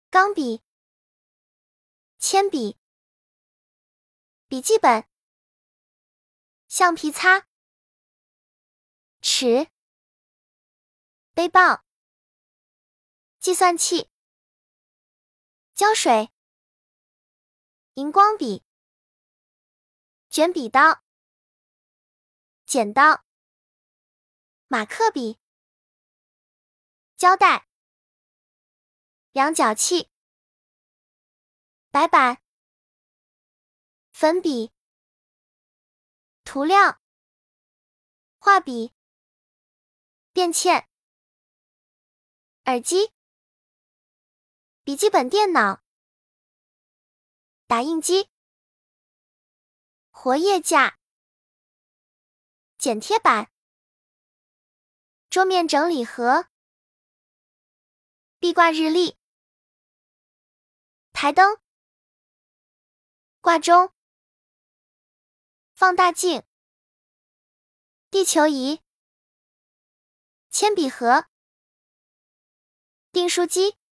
钢笔、铅笔、笔记本、橡皮擦、尺、背包、计算器、胶水、荧光笔、卷笔刀、剪刀、马克笔、胶带、量角器、白板、粉笔、涂料、画笔、便签、耳机、笔记本电脑、打印机、活页架、剪贴板、桌面整理盒、壁挂日历、台灯、挂钟、放大镜、地球仪、铅笔盒、订书机、